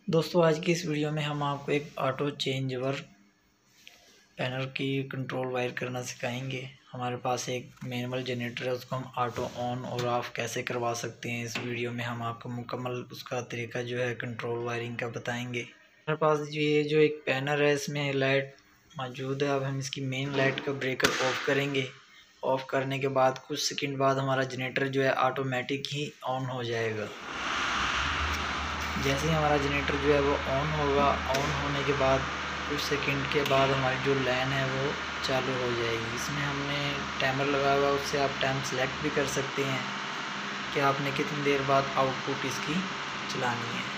दोस्तों आज की इस वीडियो में हम आपको एक ऑटो चेंज ओवर पैनल की कंट्रोल वायर करना सिखाएंगे। हमारे पास एक मैनुअल जनरेटर है, उसको हम ऑटो ऑन और ऑफ़ कैसे करवा सकते हैं। इस वीडियो में हम आपको मुकम्मल उसका तरीका जो है कंट्रोल वायरिंग का बताएंगे। हमारे पास ये जो एक पैनल है, इसमें लाइट मौजूद है। अब हम इसकी मेन लाइट का ब्रेकर ऑफ़ करेंगे। ऑफ़ करने के बाद कुछ सेकंड बाद हमारा जनरेटर जो है ऑटोमेटिक ही ऑन हो जाएगा। जैसे ही हमारा जनरेटर जो है वो ऑन होगा, ऑन होने के बाद कुछ सेकंड के बाद हमारी जो लाइन है वो चालू हो जाएगी। इसमें हमने टाइमर लगा हुआ, उससे आप टाइम सेलेक्ट भी कर सकते हैं कि आपने कितनी देर बाद आउटपुट इसकी चलानी है।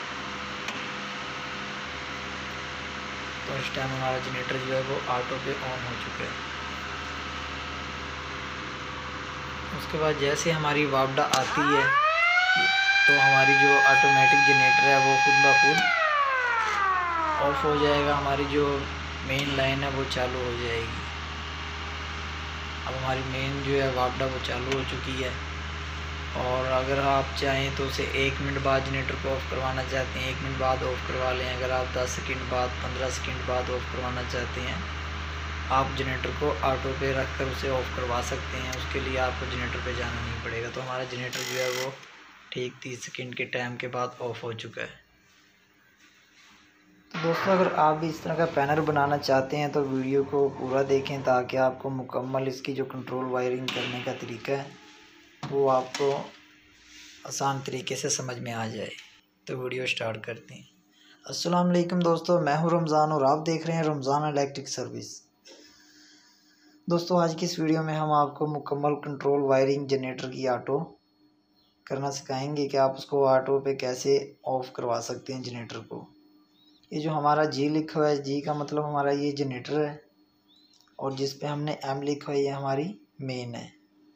तो इस टाइम हमारा जनरेटर जो है वो ऑटो पे ऑन हो चुका है। उसके बाद जैसे हमारी वापडा आती है तो हमारी जो ऑटोमेटिक जनरेटर है वो खुद ब खुद ऑफ हो जाएगा। हमारी जो मेन लाइन है वो चालू हो जाएगी। अब हमारी मेन जो है वापडा वो चालू हो चुकी है। और अगर आप चाहें तो उसे 1 मिनट बाद जनरेटर को ऑफ़ करवाना चाहते हैं, 1 मिनट बाद ऑफ़ करवा लें। अगर आप 10 सेकंड बाद 15 सेकंड बाद ऑफ़ करवाना चाहते हैं, आप जनरेटर को ऑटो पे रख कर उसे ऑफ़ करवा सकते हैं। उसके लिए आपको जनरेटर पे जाना नहीं पड़ेगा। तो हमारा जनरेटर जो है वो ठीक 30 सेकंड के टाइम के बाद ऑफ़ हो चुका है। तो दोस्तों अगर आप भी इस तरह का पैनल बनाना चाहते हैं तो वीडियो को पूरा देखें, ताकि आपको मुकम्मल इसकी जो कंट्रोल वायरिंग करने का तरीका है वो आपको आसान तरीके से समझ में आ जाए। तो वीडियो स्टार्ट करते हैं। अस्सलाम वालेकुम दोस्तों, मैं हूं रमज़ान और आप देख रहे हैं रमज़ान इलेक्ट्रिक सर्विस। दोस्तों आज की इस वीडियो में हम आपको मुकम्मल कंट्रोल वायरिंग जनरेटर की ऑटो करना सिखाएंगे कि आप उसको ऑटो पे कैसे ऑफ़ करवा सकते हैं जनरेटर को। ये जो हमारा जी लिखा हुआ है, जी का मतलब हमारा ये जनरेटर है, और जिस पे हमने एम लिखा है ये हमारी मेन है।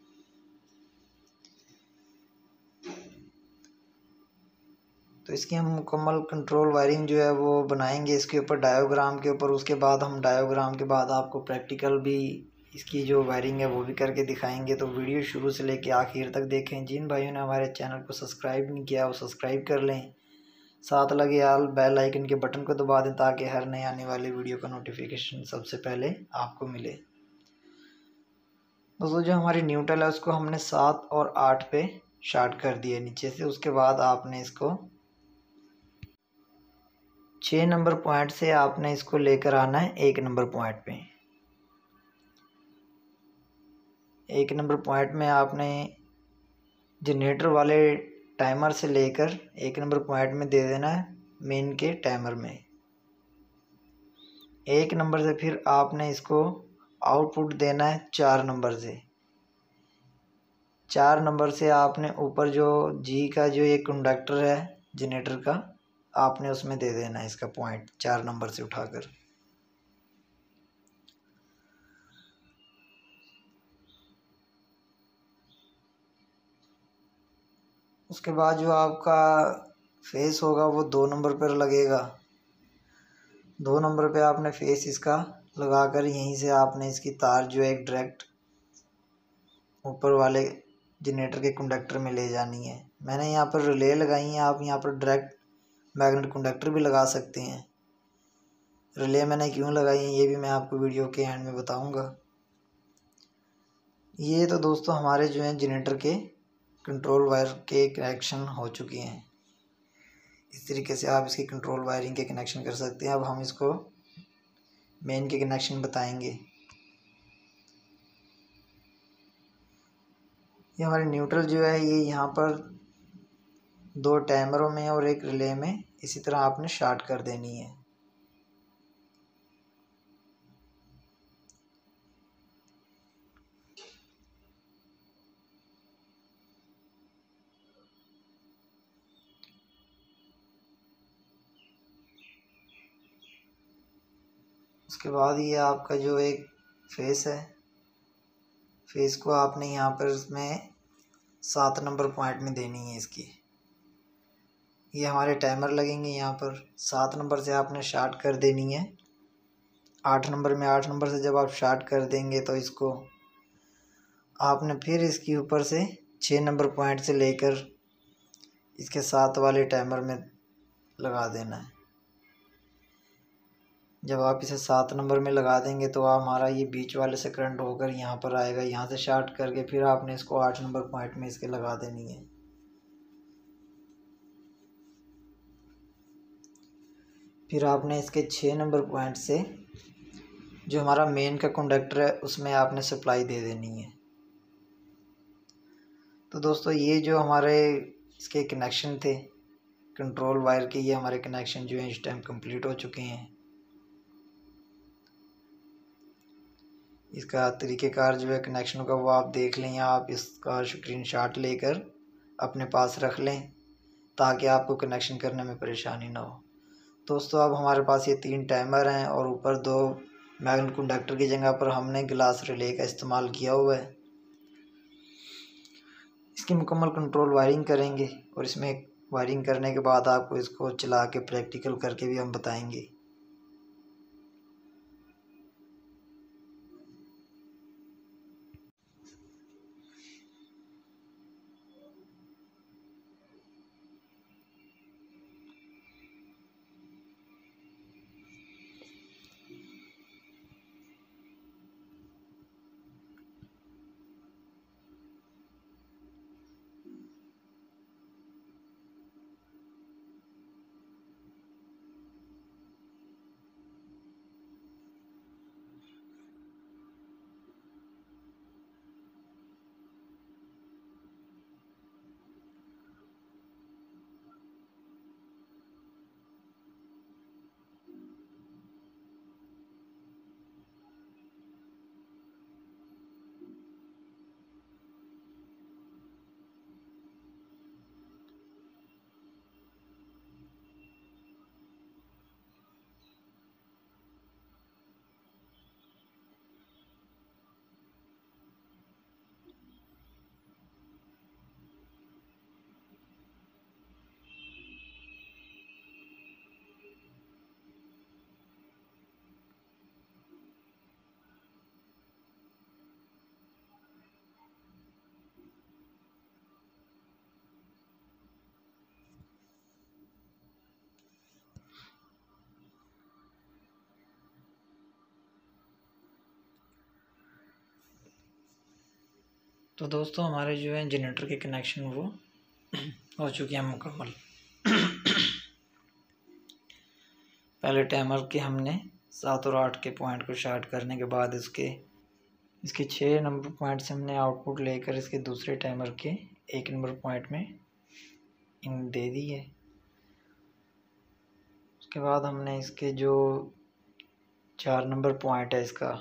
तो इसकी हम मुकम्मल कंट्रोल वायरिंग जो है वो बनाएंगे इसके ऊपर डायोग्राम के ऊपर। उसके बाद हम डायोग्राम के बाद आपको प्रैक्टिकल भी इसकी जो वायरिंग है वो भी करके दिखाएंगे। तो वीडियो शुरू से लेके आखिर तक देखें। जिन भाइयों ने हमारे चैनल को सब्सक्राइब नहीं किया वो सब्सक्राइब कर लें, साथ लगे आल बेल आइकन के बटन को दबा दें ताकि हर नए आने वाली वीडियो का नोटिफिकेशन सबसे पहले आपको मिले। दोस्तों जो हमारी न्यूट्रल है उसको हमने 7 और 8 पे शार्ट कर दिया नीचे से। उसके बाद आपने इसको 6 नंबर पॉइंट से आपने इसको लेकर आना है 1 नंबर पॉइंट पे। 1 नंबर पॉइंट में आपने जनरेटर वाले टाइमर से लेकर 1 नंबर पॉइंट में दे देना है मेन के टाइमर में। 1 नंबर से फिर आपने इसको आउटपुट देना है 4 नंबर से। 4 नंबर से आपने ऊपर जो जी का जो ये कंडक्टर है जनरेटर का, आपने उसमें दे देना है इसका पॉइंट 4 नंबर से उठाकर। उसके बाद जो आपका फेस होगा वो 2 नंबर पर लगेगा। 2 नंबर पे आपने फेस इसका लगाकर यहीं से आपने इसकी तार जो है एक डायरेक्ट ऊपर वाले जनरेटर के कंडक्टर में ले जानी है। मैंने यहाँ पर रिले लगाई है, आप यहाँ पर डायरेक्ट मैग्नेट कंडक्टर भी लगा सकते हैं। रिले मैंने क्यों लगाई है ये भी मैं आपको वीडियो के एंड में बताऊंगा। ये तो दोस्तों हमारे जो हैं जनरेटर के कंट्रोल वायर के कनेक्शन हो चुके हैं। इस तरीके से आप इसकी कंट्रोल वायरिंग के कनेक्शन कर सकते हैं। अब हम इसको मेन के कनेक्शन बताएंगे। ये हमारी न्यूट्रल जो है ये यहाँ पर 2 टाइमरों में और एक रिले में इसी तरह आपने शार्ट कर देनी है। उसके बाद ये आपका जो एक फेस है, फेस को आपने यहाँ पर इसमें 7 नंबर पॉइंट में देनी है इसकी। ये हमारे टाइमर लगेंगे यहाँ पर। 7 नंबर से आपने शार्ट कर देनी है 8 नंबर में। 8 नंबर से जब आप शार्ट कर देंगे तो इसको आपने फिर इसके ऊपर से 6 नंबर पॉइंट से लेकर इसके 7 वाले टाइमर में लगा देना है। जब आप इसे 7 नंबर में लगा देंगे तो हमारा ये बीच वाले से करंट होकर यहाँ पर आएगा, यहाँ से शार्ट करके फिर आपने इसको 8 नंबर पॉइंट में इसके लगा देनी है। फिर आपने इसके 6 नंबर पॉइंट से जो हमारा मेन का कंडक्टर है उसमें आपने सप्लाई दे देनी है। तो दोस्तों ये जो हमारे इसके कनेक्शन थे कंट्रोल वायर के, ये हमारे कनेक्शन जो है इस टाइम कंप्लीट हो चुके हैं। इसका तरीक़ेकार जो है कनेक्शन का वो आप देख लें, या आप इसका स्क्रीनशॉट लेकर अपने पास रख लें ताकि आपको कनेक्शन करने में परेशानी ना हो। दोस्तों अब हमारे पास ये 3 टाइमर हैं और ऊपर 2 मैग्नेट कंडक्टर की जगह पर हमने ग्लास रिले का इस्तेमाल किया हुआ है। इसकी मुकम्मल कंट्रोल वायरिंग करेंगे और इसमें वायरिंग करने के बाद आपको इसको चला के प्रैक्टिकल करके भी हम बताएंगे। तो दोस्तों हमारे जो है जनरेटर के कनेक्शन वो हो चुके हैं मुकम्मल। पहले टाइमर के हमने 7 और 8 के पॉइंट को शार्ट करने के बाद इसके 6 नंबर पॉइंट से हमने आउटपुट लेकर इसके दूसरे टाइमर के 1 नंबर पॉइंट में इन दे दी है। उसके बाद हमने इसके जो 4 नंबर पॉइंट है इसका,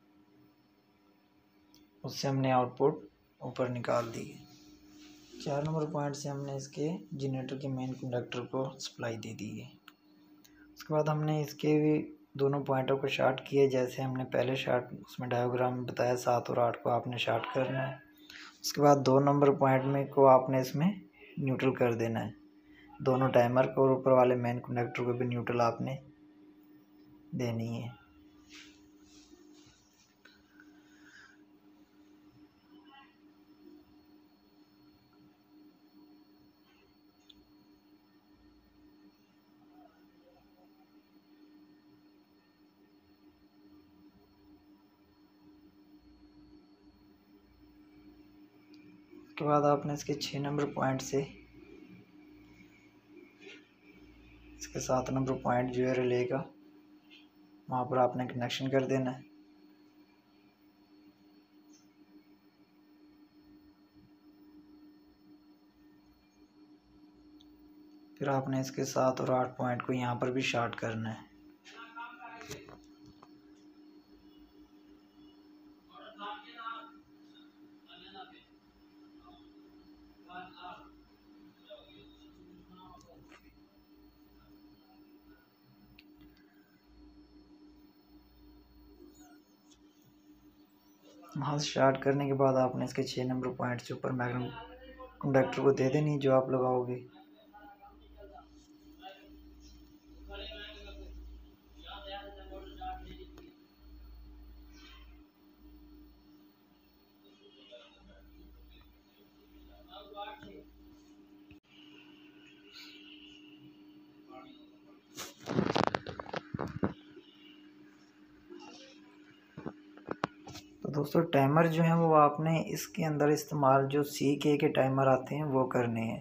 उससे हमने आउटपुट ऊपर निकाल दी। 4 नंबर पॉइंट से हमने इसके जनरेटर के मेन कंडक्टर को सप्लाई दे दी है। उसके बाद हमने इसके भी दोनों पॉइंटों को शार्ट किया, जैसे हमने पहले शार्ट उसमें डायग्राम में बताया 7 और 8 को आपने शार्ट करना है। उसके बाद 2 नंबर पॉइंट में को आपने इसमें न्यूट्रल कर देना है। दोनों टाइमर को और ऊपर वाले मेन कंडक्टर को भी न्यूट्रल आपने देनी है। उसके बाद आपने इसके 6 नंबर पॉइंट से इसके 7 नंबर पॉइंट जो है रिले का, वहाँ पर आपने कनेक्शन कर देना है। फिर आपने इसके 7 और 8 पॉइंट को यहाँ पर भी शार्ट करना है। वहाँ से शार्ट करने के बाद आपने इसके 6 नंबर पॉइंट से ऊपर मैग्नेट कंडक्टर को दे देनी जो आप लगाओगे। तो दोस्तों टाइमर जो है वो आपने इसके अंदर इस्तेमाल जो CK के टाइमर आते हैं वो करने हैं।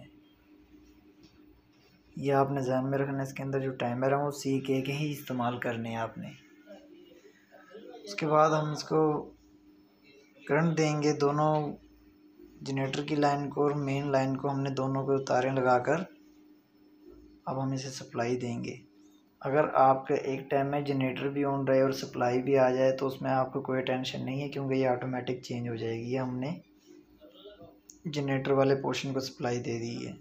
ये आपने ध्यान में रखना है, इसके अंदर जो टाइमर है वो CK के ही इस्तेमाल करने हैं आपने। उसके बाद हम इसको करंट देंगे, दोनों जनरेटर की लाइन को और मेन लाइन को हमने दोनों को तारें लगाकर अब हम इसे सप्लाई देंगे। अगर आपके एक टाइम में जनरेटर भी ऑन रहे और सप्लाई भी आ जाए तो उसमें आपको कोई टेंशन नहीं है, क्योंकि ये ऑटोमेटिक चेंज हो जाएगी। ये हमने जनरेटर वाले पोर्शन को सप्लाई दे दी है।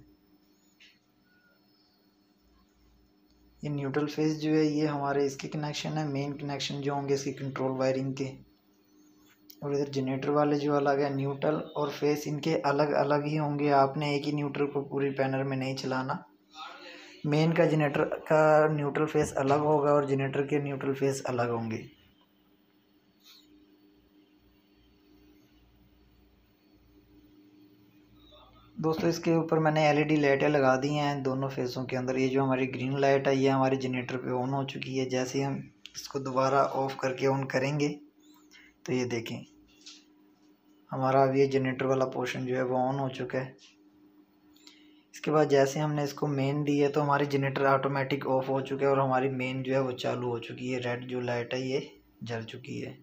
ये न्यूट्रल फेज जो है ये हमारे इसके कनेक्शन है, मेन कनेक्शन जो होंगे इसकी कंट्रोल वायरिंग के। और इधर जनरेटर वाले जो अलग है, न्यूट्रल और फेस इनके अलग अलग ही होंगे। आपने एक ही न्यूट्रल को पूरी पैनल में नहीं चलाना। मेन का जनरेटर का न्यूट्रल फेस अलग होगा और जनरेटर के न्यूट्रल फेस अलग होंगे। दोस्तों इसके ऊपर मैंने LED लाइटें लगा दी हैं दोनों फेसों के अंदर। ये जो हमारी ग्रीन लाइट है ये हमारे जनरेटर पे ऑन हो चुकी है। जैसे हम इसको दोबारा ऑफ करके ऑन करेंगे तो ये देखें हमारा अब ये जनरेटर वाला पोर्शन जो है वो ऑन हो चुका है। इसके बाद जैसे हमने इसको मेन दी है तो हमारी जनरेटर ऑटोमेटिक ऑफ हो चुका है और हमारी मेन जो है वो चालू हो चुकी है। रेड जो लाइट है ये जल चुकी है।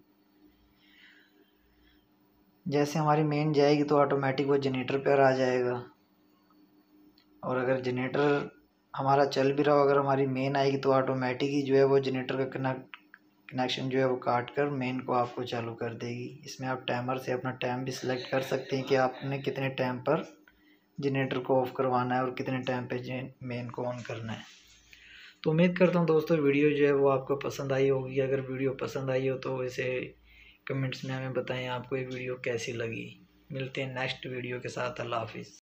जैसे हमारी मेन जाएगी तो ऑटोमेटिक वो जनरेटर पर आ जाएगा। और अगर जनरेटर हमारा चल भी रहा हो, अगर हमारी मेन आएगी तो ऑटोमेटिक ही जो है वो जनरेटर का कनेक्शन जो है वो काट कर मेन को आपको चालू कर देगी। इसमें आप टाइमर से अपना टाइम भी सिलेक्ट कर सकते हैं कि आपने कितने टाइम पर जनरेटर को ऑफ़ करवाना है और कितने टाइम पे मेन को ऑन करना है। तो उम्मीद करता हूँ दोस्तों वीडियो जो है वो आपको पसंद आई होगी। अगर वीडियो पसंद आई हो तो इसे कमेंट्स में हमें बताएं आपको ये वीडियो कैसी लगी। मिलते हैं नेक्स्ट वीडियो के साथ। अल्लाह हाफिज़।